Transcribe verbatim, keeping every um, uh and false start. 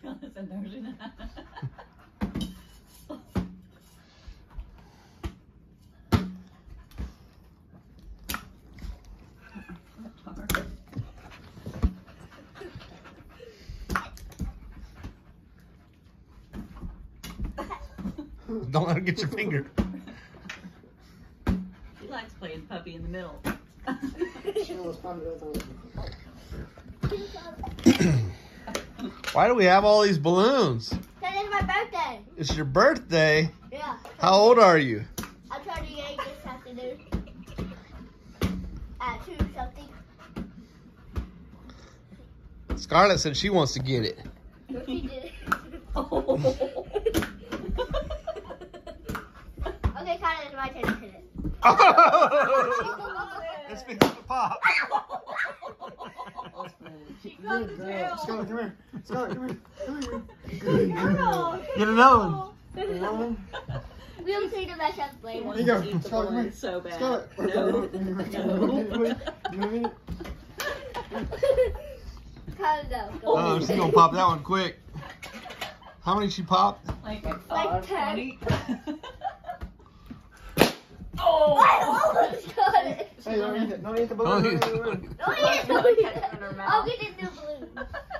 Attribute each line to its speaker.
Speaker 1: Don't let her get your finger.
Speaker 2: She likes playing puppy in the middle.
Speaker 1: Why do we have all these balloons?
Speaker 3: Because it's my birthday.
Speaker 1: It's your birthday?
Speaker 3: Yeah.
Speaker 1: How old are you?
Speaker 3: I'm twenty-eight this afternoon. At two something.
Speaker 1: Scarlet said she wants to get it.
Speaker 3: No, she did.
Speaker 2: Oh.
Speaker 3: Okay, Scarlet, it's my turn to hit it.
Speaker 1: It's been to pop.
Speaker 2: She got the tail.
Speaker 4: Scarlet, come here. Scarlet, come here. Come here.
Speaker 2: Good girl.
Speaker 1: Get another one.
Speaker 3: We'll see the match up later.
Speaker 4: Here you go.
Speaker 2: Eat the
Speaker 4: Scarlet, come
Speaker 2: balloon
Speaker 4: here.
Speaker 2: so bad.
Speaker 4: Scarlet.
Speaker 2: No.
Speaker 4: No.
Speaker 3: Scarlet, go. Go.
Speaker 1: Oh, she's gonna pop that one quick. How many she popped?
Speaker 2: Like,
Speaker 3: Like
Speaker 2: uh,
Speaker 3: ten.
Speaker 2: twenty.
Speaker 3: Oh! I almost got it.
Speaker 4: Hey, don't eat it. Don't eat the
Speaker 1: Don't
Speaker 4: balloon.
Speaker 1: eat
Speaker 4: Don't eat
Speaker 1: it.
Speaker 4: the balloon.
Speaker 3: Don't eat it. Don't eat it. I'll get it in the balloon.